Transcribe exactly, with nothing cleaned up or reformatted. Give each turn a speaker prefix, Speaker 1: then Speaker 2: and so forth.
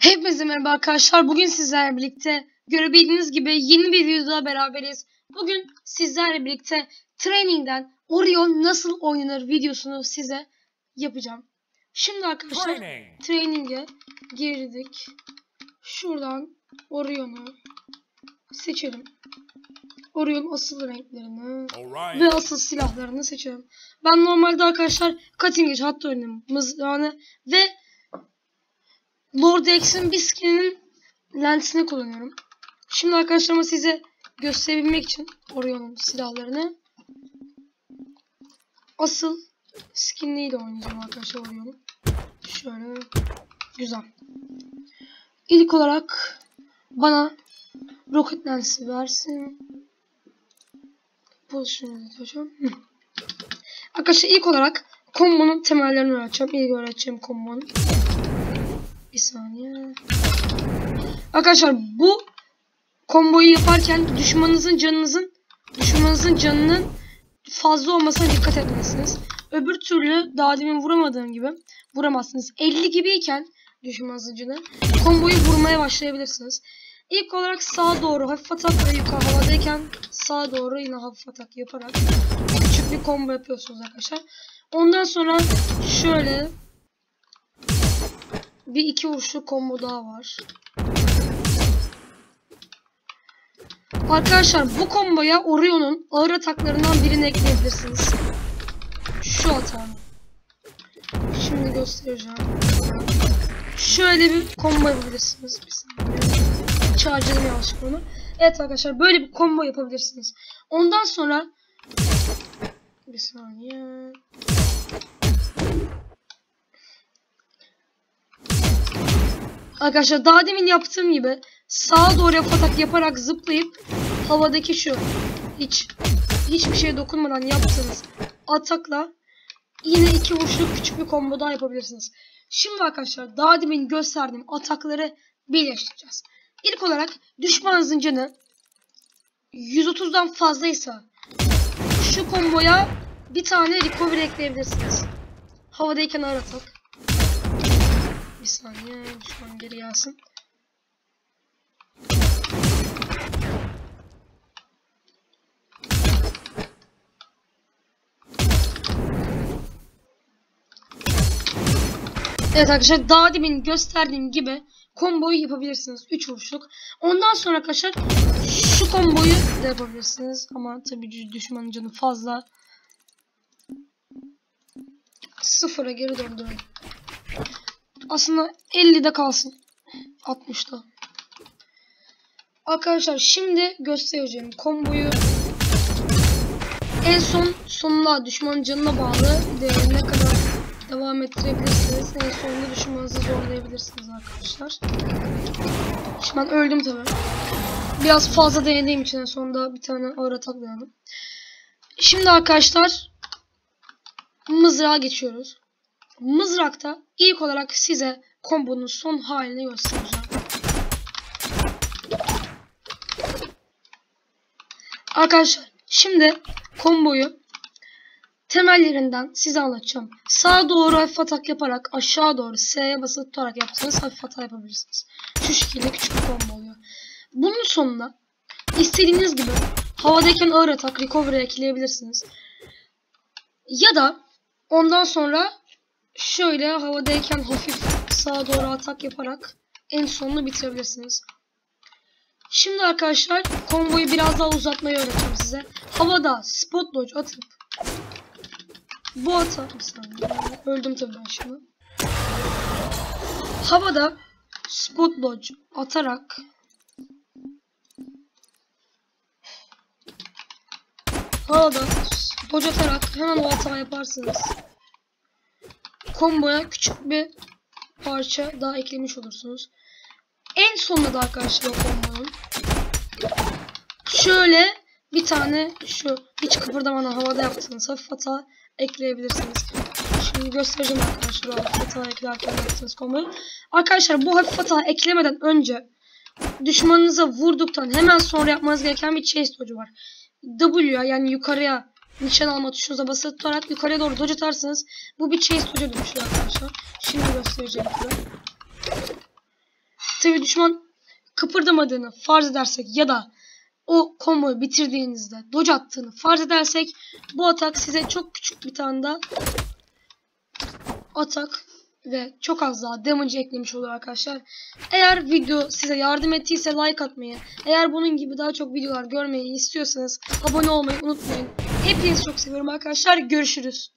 Speaker 1: Hepinize merhaba arkadaşlar. Bugün sizlerle birlikte görebildiğiniz gibi yeni bir videoda beraberiz. Bugün sizlerle birlikte training'den Orion nasıl oynanır videosunu size yapacağım. Şimdi arkadaşlar Training. training'e girdik. Şuradan Orion'u seçelim. Orion asıl renklerini right. ve asıl silahlarını seçelim. Ben normalde arkadaşlar Cutting Edge hatta oynuyorum. Mızrağını ve Lord X'in bir skininin lensini kullanıyorum. Şimdi arkadaşlarıma size gösterebilmek için Orion'un silahlarını asıl skinliyle oynayacağım arkadaşlar Orion'u. Şöyle güzel. İlk olarak bana Rocket Lens'i versin. Pozisyonu tutacağım. Arkadaşlar ilk olarak kombonun temellerini öğreteceğim. İlk öğreteceğim kombonun. Bir saniye. Arkadaşlar bu komboyu yaparken düşmanınızın canınızın düşmanınızın canının fazla olmasına dikkat etmelisiniz. Öbür türlü daha demin vuramadığım gibi vuramazsınız. elli gibiyken düşmanınızın canı komboyu vurmaya başlayabilirsiniz. İlk olarak sağa doğru hafif atak ve yukarı havadayken sağa doğru yine hafif atak yaparak küçük bir combo yapıyorsunuz arkadaşlar. Ondan sonra şöyle bir iki vuruşlu combo daha var. Arkadaşlar bu komboya Orion'un ağır ataklarından birini ekleyebilirsiniz. Şu atağını. Şimdi göstereceğim. Şöyle bir combo yapabilirsiniz. Bir saniye. Charge'ladım yanlışlıkla onu. Evet arkadaşlar böyle bir combo yapabilirsiniz. Ondan sonra bir saniye. Arkadaşlar daha demin yaptığım gibi sağa doğru atak yaparak zıplayıp havadaki şu hiç hiçbir şeye dokunmadan yaptığınız atakla yine iki vuruşluk küçük bir combo daha yapabilirsiniz. Şimdi arkadaşlar daha demin gösterdiğim atakları birleştireceğiz. İlk olarak düşmanınızın canı yüz otuzdan fazlaysa şu komboya bir tane recovery ekleyebilirsiniz. Havadayken ağır atak. Bir saniye düşman geri gelsin. Evet arkadaşlar daha demin gösterdiğim gibi komboyu yapabilirsiniz. üç vuruşluk. Ondan sonra arkadaşlar şu komboyu da yapabilirsiniz. Ama tabii düşmanın canı fazla. Sıfıra geri döndürün. Aslında ellide kalsın. altmışta. Arkadaşlar şimdi göstereceğim komboyu en son sonunda düşmanın canına bağlı değerine kadar devam ettirebilirsiniz. En sonunda düşmanınızı zorlayabilirsiniz arkadaşlar. Şimdi ben öldüm tabi. Biraz fazla denediğim için en sonunda bir tane ağır atak denedim. Şimdi arkadaşlar mızrağa geçiyoruz. Mızrakta ilk olarak size kombonun son halini göstereceğim. Arkadaşlar şimdi komboyu temellerinden size anlatacağım. Sağa doğru hafif atak yaparak aşağı doğru S'ye basılı tutarak yapsanız hafif hata yapabilirsiniz. Şu şekilde küçük bir combo oluyor. Bunun sonuna istediğiniz gibi havadayken ağır atak recovery ekleyebilirsiniz. Ya da ondan sonra şöyle havadayken hafif sağa doğru atak yaparak en sonunu bitirebilirsiniz. Şimdi arkadaşlar komboyu biraz daha uzatmayı öğreteceğim size. Havada spot dodge atıp bu atak bir saniye. Öldüm tabii ben şimdi. Havada spot dodge atarak havada dodge atarak hemen o hata yaparsınız. Komboya küçük bir parça daha eklemiş olursunuz. En sonunda da arkadaşlar o kombonun şöyle bir tane şu hiç kıpırdamadan havada yaptığınız hafif hata ekleyebilirsiniz. Şimdi göstereceğim arkadaşlar o hafif hata eklerken yaptığınız komboyu. Arkadaşlar bu hafif hata eklemeden önce düşmanınıza vurduktan hemen sonra yapmanız gereken bir chase dodge var. W'ya yani yukarıya nişan alma tuşunuza basılı tutarak yukarıya doğru dodge atarsınız. Bu bir chase dodge'a dönüşüyor arkadaşlar. Şimdi göstereceğim size. Tabi düşman kıpırdamadığını farz edersek ya da o komboyu bitirdiğinizde dodge attığını farz edersek bu atak size çok küçük bir tane daha atak ve çok az daha damage eklemiş olur arkadaşlar. Eğer video size yardım ettiyse like atmayı, eğer bunun gibi daha çok videolar görmeyi istiyorsanız abone olmayı unutmayın. Hepinizi çok seviyorum arkadaşlar. Görüşürüz.